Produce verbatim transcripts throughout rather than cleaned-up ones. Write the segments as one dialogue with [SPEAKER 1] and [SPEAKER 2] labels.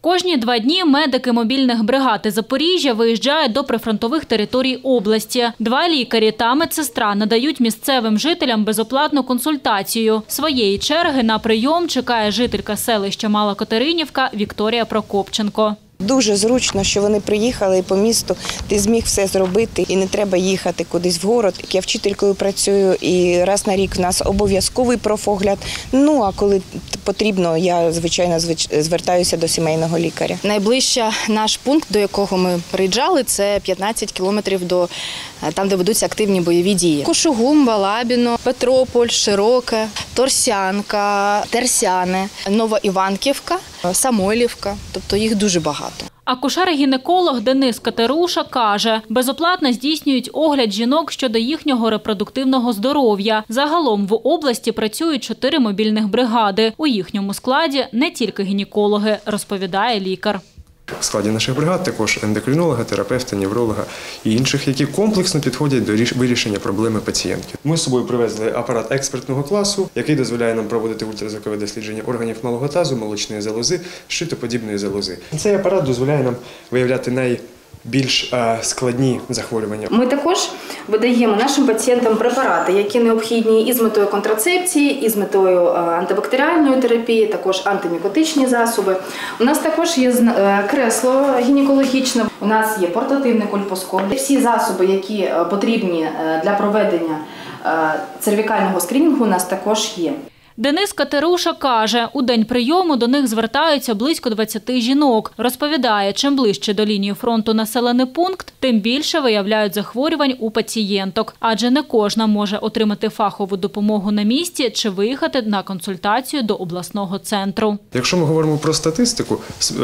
[SPEAKER 1] Кожні два дні медики мобільних бригад із Запоріжжя виїжджають до прифронтових територій області. Два лікарі та медсестра надають місцевим жителям безоплатну консультацію. Своєї черги на прийом чекає жителька селища Мала Катеринівка Вікторія Прокопченко.
[SPEAKER 2] Дуже зручно, що вони приїхали і по місту, ти зміг все зробити і не треба їхати кудись в город. Я вчителькою працюю і раз на рік в нас обов'язковий профогляд. Ну, а коли потрібно, я, звичайно, звертаюся до сімейного лікаря.
[SPEAKER 3] Найближчий наш пункт, до якого ми приїжджали, це п'ятнадцять кілометрів до там, де ведуться активні бойові дії. Кушугум, Балабіно, Петрополь, Широке, Торсянка, Терсяне, Новоіванківка, Самойлівка. Тобто їх дуже багато.
[SPEAKER 1] Акушер-гінеколог Денис Катеруша каже, безоплатно здійснюють огляд жінок щодо їхнього репродуктивного здоров'я. Загалом в області працюють чотири мобільних бригади. У їхньому складі не тільки гінекологи, розповідає лікар.
[SPEAKER 4] В складі наших бригад також ендокринолога, терапевта, невролога і інших, які комплексно підходять до вирішення проблеми пацієнтки. Ми з собою привезли апарат експертного класу, який дозволяє нам проводити ультразвукове дослідження органів малого тазу, молочної залози, щитоподібної залози. Цей апарат дозволяє нам виявляти найбільш складні захворювання.
[SPEAKER 5] Ми також видаємо нашим пацієнтам препарати, які необхідні і з метою контрацепції, і з метою антибактеріальної терапії, також антимікотичні засоби. У нас також є кресло гінекологічне, у нас є портативний кольпоскоп. Всі засоби, які потрібні для проведення цервікального скринінгу, у нас також є.
[SPEAKER 1] Денис Катеруша каже, у день прийому до них звертаються близько двадцяти жінок. Розповідає, чим ближче до лінії фронту населений пункт, тим більше виявляють захворювань у пацієнток. Адже не кожна може отримати фахову допомогу на місці чи виїхати на консультацію до обласного центру.
[SPEAKER 4] Якщо ми говоримо про статистику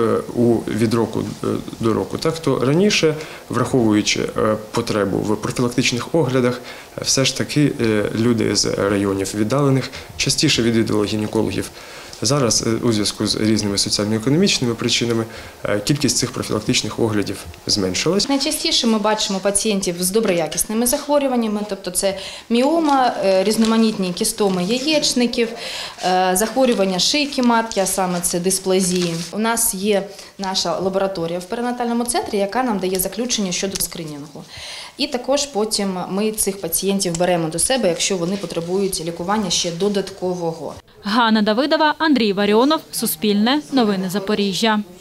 [SPEAKER 4] від року до року, так, то раніше, враховуючи потребу в профілактичних оглядах, все ж таки люди з районів віддалених частіше відвідували гінекологів. Зараз у зв'язку з різними соціально-економічними причинами кількість цих профілактичних оглядів зменшилась.
[SPEAKER 3] Найчастіше ми бачимо пацієнтів з доброякісними захворюваннями, тобто це міома, різноманітні кістоми яєчників, захворювання шийки матки, а саме це дисплазії. У нас є наша лабораторія в перинатальному центрі, яка нам дає заключення щодо скринінгу. І також потім ми цих пацієнтів беремо до себе, якщо вони потребують лікування ще додаткового.
[SPEAKER 1] Ганна Давидова, Андрій Варіонов, Суспільне, Новини Запоріжжя.